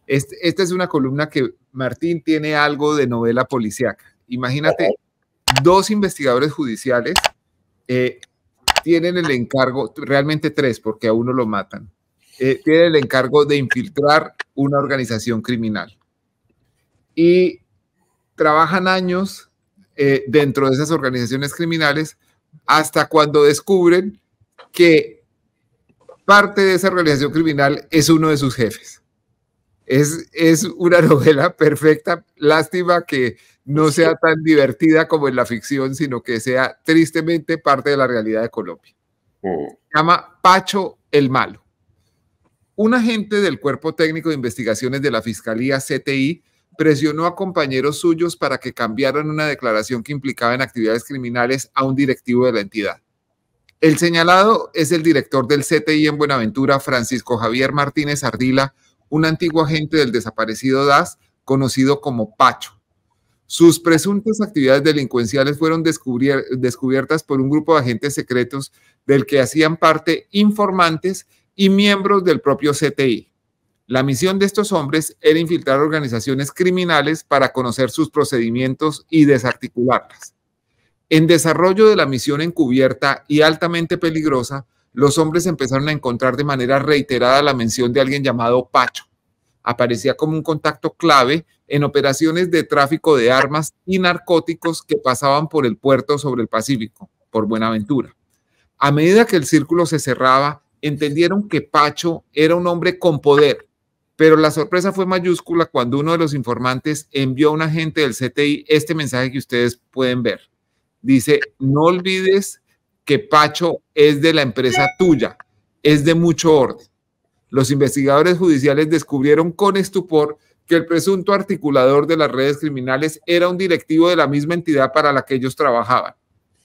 Esta es una columna que Martín tiene algo de novela policíaca. Imagínate, dos investigadores judiciales tienen el encargo, realmente tres, porque a uno lo matan, tienen el encargo de infiltrar una organización criminal. Y trabajan años dentro de esas organizaciones criminales hasta cuando descubren que parte de esa organización criminal es uno de sus jefes. Es una novela perfecta. Lástima que no sea tan divertida como en la ficción, sino que sea tristemente parte de la realidad de Colombia. Se llama Pacho el Malo. Un agente del Cuerpo Técnico de Investigaciones de la Fiscalía CTI presionó a compañeros suyos para que cambiaran una declaración que implicaba en actividades criminales a un directivo de la entidad. El señalado es el director del CTI en Buenaventura, Francisco Javier Martínez Ardila, un antiguo agente del desaparecido DAS, conocido como Pacho. Sus presuntas actividades delincuenciales fueron descubiertas por un grupo de agentes secretos del que hacían parte informantes y miembros del propio CTI. La misión de estos hombres era infiltrar organizaciones criminales para conocer sus procedimientos y desarticularlas. En desarrollo de la misión encubierta y altamente peligrosa, los hombres empezaron a encontrar de manera reiterada la mención de alguien llamado Pacho. Aparecía como un contacto clave en operaciones de tráfico de armas y narcóticos que pasaban por el puerto sobre el Pacífico, por Buenaventura. A medida que el círculo se cerraba, entendieron que Pacho era un hombre con poder, pero la sorpresa fue mayúscula cuando uno de los informantes envió a un agente del CTI este mensaje que ustedes pueden ver. Dice: no olvides que Pacho es de la empresa tuya, es de mucho orden. Los investigadores judiciales descubrieron con estupor que el presunto articulador de las redes criminales era un directivo de la misma entidad para la que ellos trabajaban.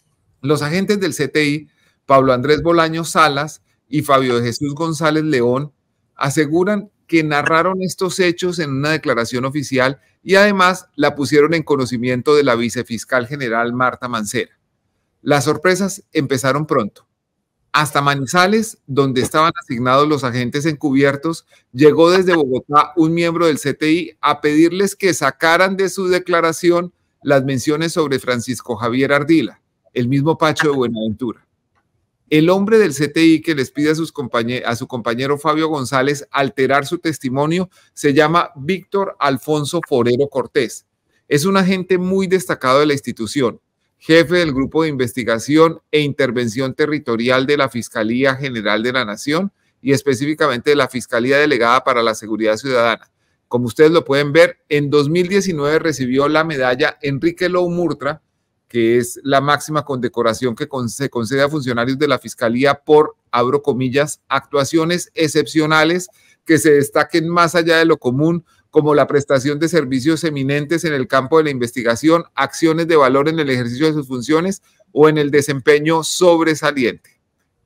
Los agentes del CTI, Pablo Andrés Bolaño Salas y Fabio de Jesús González León, aseguran que narraron estos hechos en una declaración oficial y además la pusieron en conocimiento de la vicefiscal general Marta Mancera. Las sorpresas empezaron pronto. Hasta Manizales, donde estaban asignados los agentes encubiertos, llegó desde Bogotá un miembro del CTI a pedirles que sacaran de su declaración las menciones sobre Francisco Javier Ardila, el mismo Pacho de Buenaventura. El hombre del CTI que les pide a su compañero Fabio González alterar su testimonio se llama Víctor Alfonso Forero Cortés. Es un agente muy destacado de la institución, jefe del Grupo de Investigación e Intervención Territorial de la Fiscalía General de la Nación y específicamente de la Fiscalía Delegada para la Seguridad Ciudadana. Como ustedes lo pueden ver, en 2019 recibió la medalla Enrique Lou Murtra, que es la máxima condecoración que se concede a funcionarios de la Fiscalía por, abro comillas, actuaciones excepcionales que se destaquen más allá de lo común, como la prestación de servicios eminentes en el campo de la investigación, acciones de valor en el ejercicio de sus funciones o en el desempeño sobresaliente.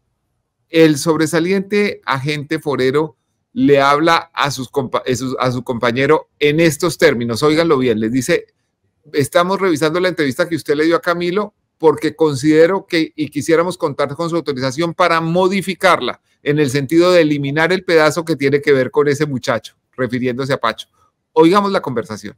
El sobresaliente agente forero le habla a su compañero en estos términos, óiganlo bien, les dice: estamos revisando la entrevista que usted le dio a Camilo porque considero que y quisiéramos contar con su autorización para modificarla en el sentido de eliminar el pedazo que tiene que ver con ese muchacho, refiriéndose a Pacho. Oigamos la conversación.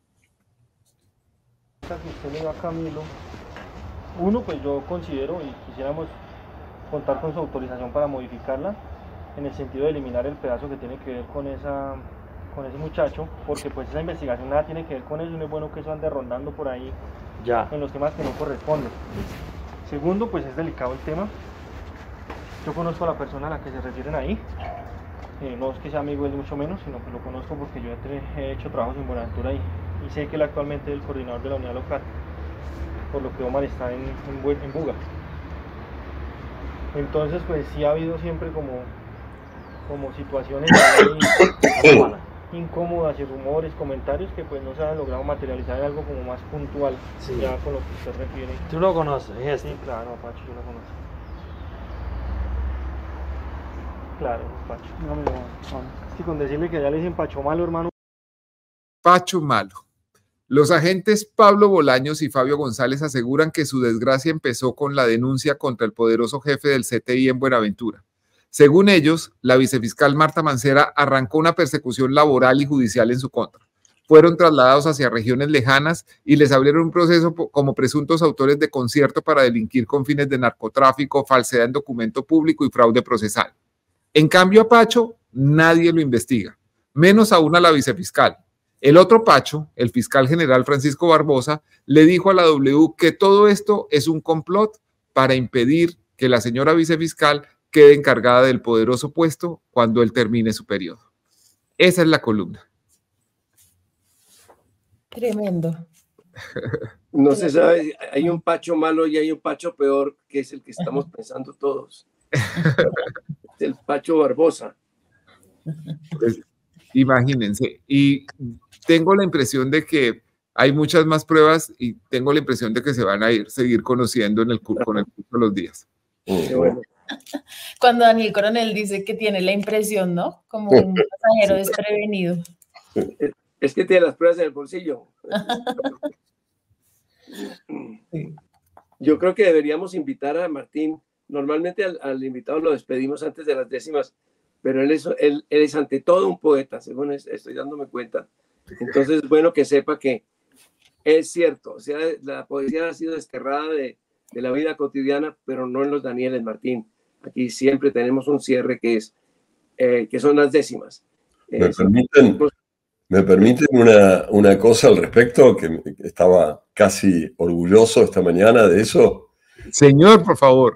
Que usted le dio a Camilo, uno, pues yo considero y quisiéramos contar con su autorización para modificarla en el sentido de eliminar el pedazo que tiene que ver con ese muchacho, porque pues esa investigación nada tiene que ver con eso, no es bueno que eso ande rondando por ahí ya en los temas que no corresponden. Segundo, pues es delicado el tema. Yo conozco a la persona a la que se refieren ahí, no es que sea amigo de él mucho menos, sino que lo conozco porque yo he hecho trabajos en Buenaventura ahí y sé que él actualmente es el coordinador de la unidad local, por lo que Omar está en Buga. Entonces pues sí ha habido siempre como situaciones incómodas y rumores, comentarios que pues no se han logrado materializar en algo como más puntual, sí, ya con lo que usted refiere. ¿Tú lo conoces? Sí, claro, Pacho, yo lo conozco. Claro, Pacho. Es que con decirle que ya le dicen Pacho Malo, hermano. Pacho Malo. Los agentes Pablo Bolaños y Fabio González aseguran que su desgracia empezó con la denuncia contra el poderoso jefe del CTI en Buenaventura. Según ellos, la vicefiscal Marta Mancera arrancó una persecución laboral y judicial en su contra. Fueron trasladados hacia regiones lejanas y les abrieron un proceso como presuntos autores de concierto para delinquir con fines de narcotráfico, falsedad en documento público y fraude procesal. En cambio, a Pacho nadie lo investiga, menos aún a la vicefiscal. El otro Pacho, el fiscal general Francisco Barbosa, le dijo a la W que todo esto es un complot para impedir que la señora vicefiscal quede encargada del poderoso puesto cuando él termine su periodo. Esa es la columna. Tremendo. No se sabe, hay un Pacho malo y hay un Pacho peor, que es el que estamos pensando todos. Es el Pacho Barbosa. Pues, imagínense. Y tengo la impresión de que hay muchas más pruebas y tengo la impresión de que se van a seguir conociendo con el curso de los días. Qué bueno. Cuando Daniel Coronel dice que tiene la impresión, ¿no? Como un pasajero desprevenido. Es que tiene las pruebas en el bolsillo. Yo creo que deberíamos invitar a Martín. Normalmente al invitado lo despedimos antes de las décimas, pero él es ante todo un poeta, según estoy dándome cuenta. Entonces es bueno que sepa que es cierto, o sea, la poesía ha sido desterrada de la vida cotidiana, pero no en los Danieles, Martín. Aquí siempre tenemos un cierre que son las décimas. ¿Me permiten una cosa al respecto? Que estaba casi orgulloso esta mañana de eso. Señor, por favor.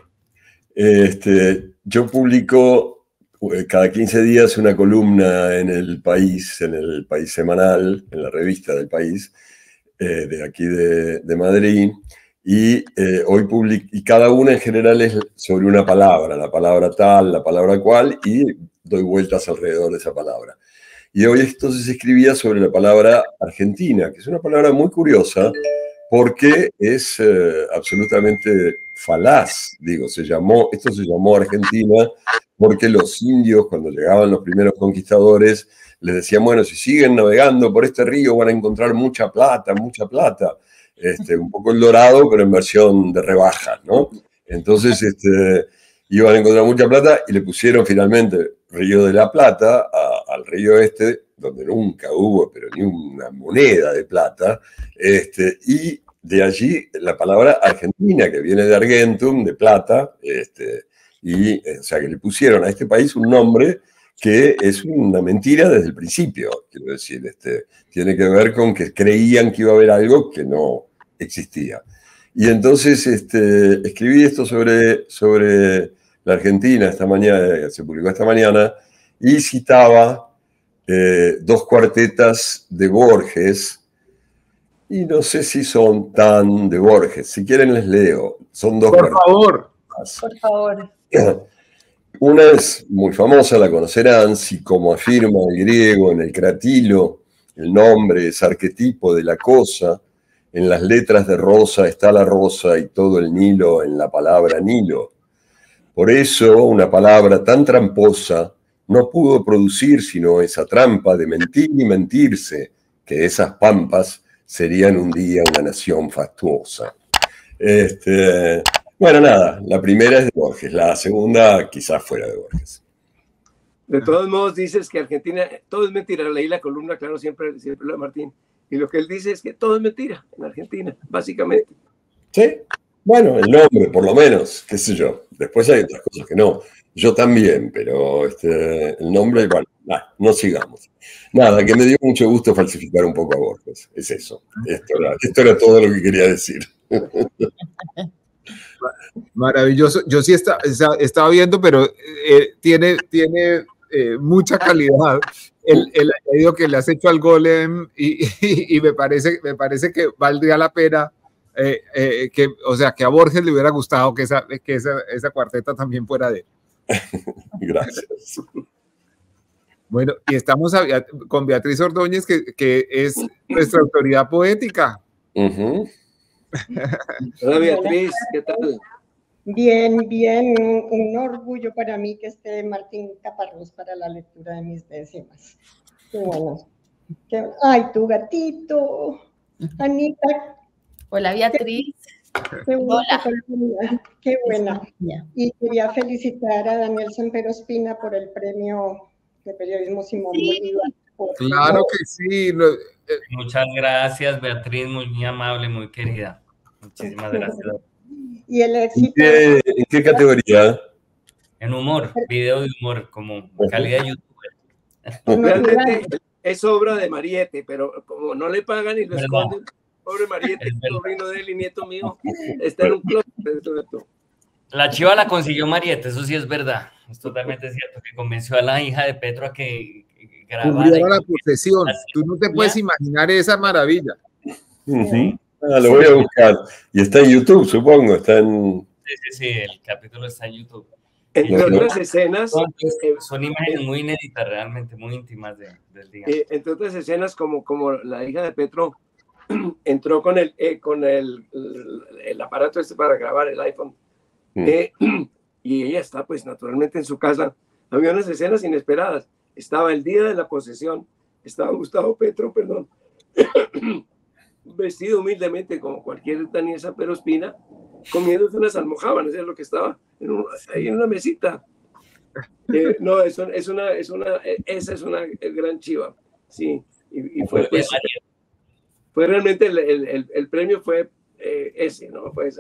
Yo publico cada 15 días una columna en el País semanal, en la revista del País, de aquí de Madrid, y hoy y cada una en general es sobre una palabra, la palabra tal, la palabra cual, y doy vueltas alrededor de esa palabra. Y hoy entonces escribía sobre la palabra Argentina, que es una palabra muy curiosa porque es absolutamente falaz. Digo, esto se llamó Argentina porque los indios, cuando llegaban los primeros conquistadores, les decían, bueno, si siguen navegando por este río van a encontrar mucha plata, mucha plata. Un poco El Dorado, pero en versión de rebajas, ¿no? Entonces, iban a encontrar mucha plata y le pusieron finalmente Río de la Plata al río donde nunca hubo, pero ni una moneda de plata, y de allí la palabra Argentina, que viene de Argentum, de plata, o sea, que le pusieron a este país un nombre que es una mentira desde el principio, quiero decir, tiene que ver con que creían que iba a haber algo que no existía. Y entonces escribí esto sobre la Argentina esta mañana, se publicó esta mañana, y citaba dos cuartetas de Borges, y no sé si son tan de Borges. Si quieren les leo. Son dos cuartetas. Por favor. Una es muy famosa, la conocerán, si como afirma el griego en el cratilo, el nombre es arquetipo de la cosa, en las letras de rosa está la rosa y todo el Nilo en la palabra Nilo. Por eso una palabra tan tramposa no pudo producir sino esa trampa de mentir y mentirse, que esas pampas serían un día una nación fastuosa. Bueno, nada, la primera es de Borges, la segunda quizás fuera de Borges. De todos modos dices que Argentina, todo es mentira. Leí la columna, claro, siempre lo de Martín. Y lo que él dice es que todo es mentira en Argentina, básicamente. Sí, bueno, el nombre por lo menos, qué sé yo. Después hay otras cosas que no. Yo también, pero el nombre, bueno, no sigamos. Nada, que me dio mucho gusto falsificar un poco a Borges. Es eso. Esto era todo lo que quería decir. Maravilloso. Yo sí estaba viendo, pero tiene mucha calidad el añadido que le has hecho al Golem y me parece que valdría la pena que a Borges le hubiera gustado que esa cuarteta también fuera de él. Gracias. Bueno, y estamos con Beatriz Ordóñez, que es nuestra autoridad poética. Hola Beatriz, ¿qué tal? Bien, un orgullo para mí que esté Martín Caparrós para la lectura de mis décimas. Qué bueno. Ay, tu gatito, Anita. Hola Beatriz. Qué buena, Hola. qué buena. Y quería felicitar a Daniel Sempero Espina por el premio de periodismo Simón Bolívar. Claro que sí. Muchas gracias, Beatriz, muy amable, muy querida. Muchísimas gracias. Y el éxito. ¿En qué categoría? En humor, video de humor, como calidad de youtuber. Realmente es obra de Mariette, pero como no le pagan y lo esconden, pobre Mariette, sobrino de él y nieto mío, está en un closet. La chiva la consiguió Mariette, eso sí es verdad. Es totalmente cierto, que convenció a la hija de Petro a que grabara. La posesión. Tú no te puedes imaginar esa maravilla. Lo voy a buscar. Y está en YouTube, supongo. Está en... Sí, el capítulo está en YouTube. Entre otras escenas... Son imágenes muy inéditas, realmente, muy íntimas del día. Entre otras escenas, como la hija de Petro entró con el aparato este para grabar, el iPhone, y ella está, pues, naturalmente en su casa. Había unas escenas inesperadas. Estaba el día de la posesión, estaba Gustavo Petro, perdón, vestido humildemente como cualquier Daniel Sempero Espina, comiéndose unas almojábanas, es lo que estaba ahí en una mesita. No, esa es una gran chiva, sí, y fue, pues, fue realmente el premio fue ese, ¿no? Pues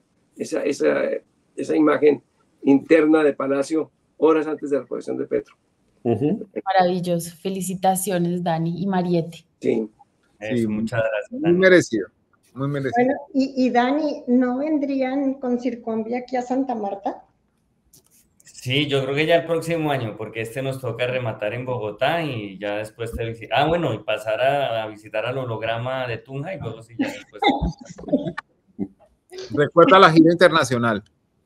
esa imagen interna de Palacio horas antes de la posesión de Petro. Maravilloso. Felicitaciones, Dani y Mariette. Sí. Eso, muchas gracias, Dani. Muy merecido. Muy merecido. Bueno, y Dani, ¿no vendrían con Circonvia aquí a Santa Marta? Sí, yo creo que ya el próximo año, porque nos toca rematar en Bogotá y ya después bueno, y pasar a visitar al holograma de Tunja y luego sí ya después. Recuerda la gira internacional.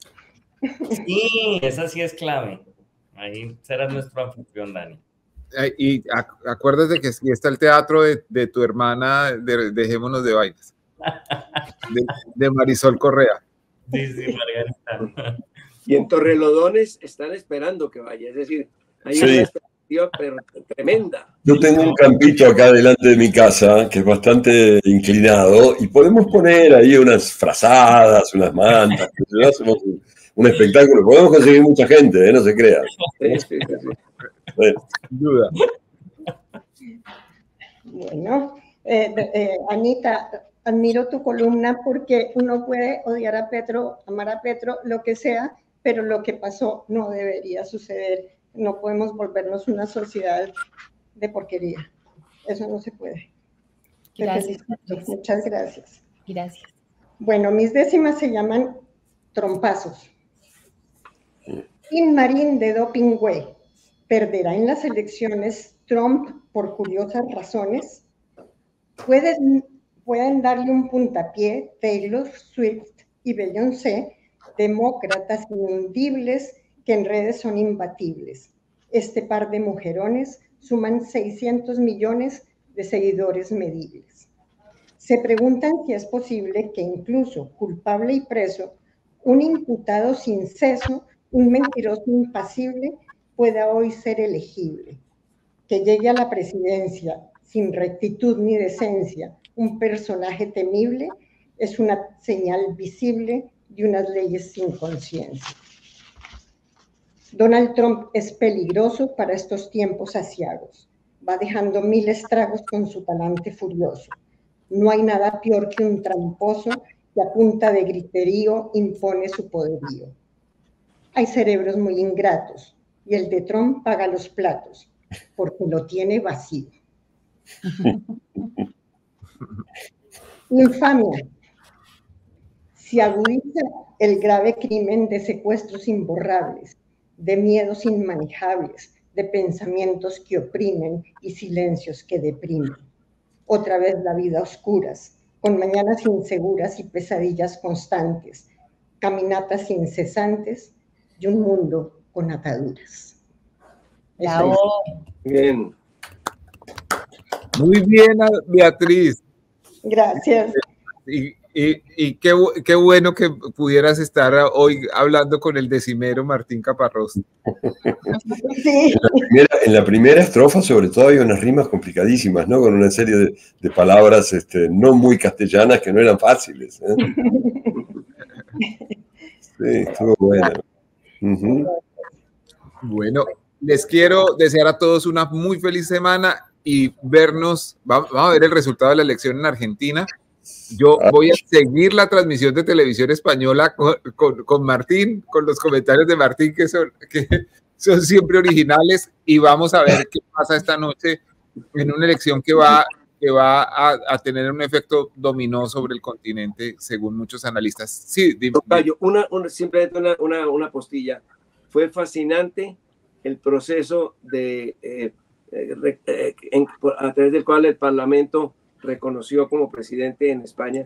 Sí, esa sí es clave. Ahí serás nuestro anfitrión, Dani. Y acuérdate que si está el teatro de tu hermana, Dejémonos de Vainas, de Marisol Correa. Sí, Margarita. Y en Torrelodones están esperando que vaya, es decir, hay una expectativa pero tremenda. Yo tengo un campito acá delante de mi casa que es bastante inclinado y podemos poner ahí unas frazadas, unas mantas, hacemos un espectáculo. Podemos conseguir mucha gente, no se crean. Sí. Sin duda. Bueno, Anita, admiro tu columna porque uno puede odiar a Petro, amar a Petro, lo que sea, pero lo que pasó no debería suceder. No podemos volvernos una sociedad de porquería. Eso no se puede. Gracias. Muchas gracias. Gracias. Bueno, mis décimas se llaman trompazos. Tin Marín de Dopingüe. ¿Perderá en las elecciones Trump por curiosas razones? Pueden darle un puntapié Taylor Swift y Beyoncé, demócratas inundibles que en redes son imbatibles. Este par de mujerones suman 600 millones de seguidores medibles. Se preguntan si es posible que incluso culpable y preso, un imputado sin ceso, un mentiroso impasible, pueda hoy ser elegible. Que llegue a la presidencia sin rectitud ni decencia, un personaje temible, es una señal visible de unas leyes sin conciencia. Donald Trump es peligroso para estos tiempos aciagos. Va dejando 1000 estragos con su talante furioso. No hay nada peor que un tramposo que a punta de griterío impone su poderío. Hay cerebros muy ingratos y el de Trump paga los platos porque lo tiene vacío. Infamia. Se agudiza el grave crimen de secuestros imborrables, de miedos inmanejables, de pensamientos que oprimen y silencios que deprimen. Otra vez la vida a oscuras, con mañanas inseguras y pesadillas constantes, caminatas incesantes y un mundo con ataduras. Bravo. Bien. Muy bien, Beatriz. Gracias. Y qué bueno que pudieras estar hoy hablando con el decimero Martín Caparrós. Sí. En la primera estrofa, sobre todo, hay unas rimas complicadísimas, ¿no? Con una serie de palabras no muy castellanas que no eran fáciles, ¿eh? Sí, estuvo bueno. Bueno, les quiero desear a todos una muy feliz semana y vernos. Vamos a ver el resultado de la elección en Argentina. Yo voy a seguir la transmisión de Televisión Española con Martín, con los comentarios de Martín que son siempre originales, y vamos a ver qué pasa esta noche en una elección que va a tener un efecto dominó sobre el continente, según muchos analistas. Sí, simplemente una postilla. Fue fascinante el proceso a través del cual el Parlamento reconoció como presidente en España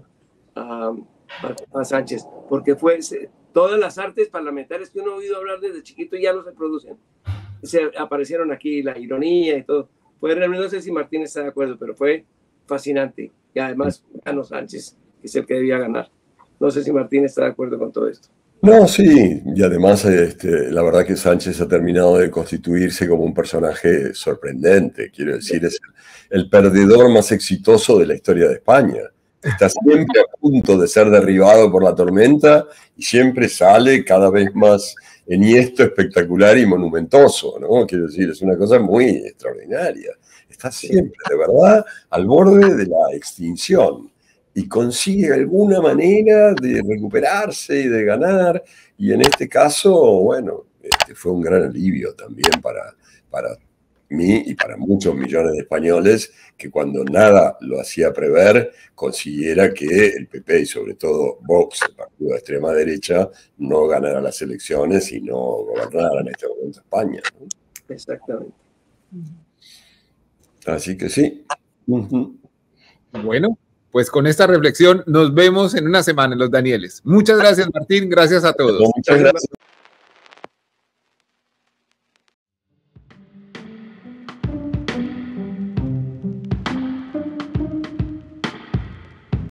a Sánchez, porque todas las artes parlamentarias que uno ha oído hablar desde chiquito ya no se producen. Aparecieron aquí la ironía y todo. No sé si Martín está de acuerdo, pero fue fascinante. Y además ganó Sánchez, que es el que debía ganar. No sé si Martín está de acuerdo con todo esto. No, sí, y además la verdad que Sánchez ha terminado de constituirse como un personaje sorprendente. Quiero decir, es el perdedor más exitoso de la historia de España. Está siempre a punto de ser derribado por la tormenta y siempre sale cada vez más enhiesto, espectacular y monumentoso, ¿no? Quiero decir, es una cosa muy extraordinaria. Está siempre, de verdad, al borde de la extinción y consigue alguna manera de recuperarse y de ganar. Y en este caso, bueno, fue un gran alivio también para mí y para muchos millones de españoles que cuando nada lo hacía prever, consiguiera que el PP y sobre todo Vox, el partido de extrema derecha, no ganara las elecciones y no gobernara en este momento España, ¿no? Exactamente. Así que sí. Bueno, pues con esta reflexión nos vemos en una semana en Los Danieles. Muchas gracias, Martín. Gracias a todos. Muchas gracias.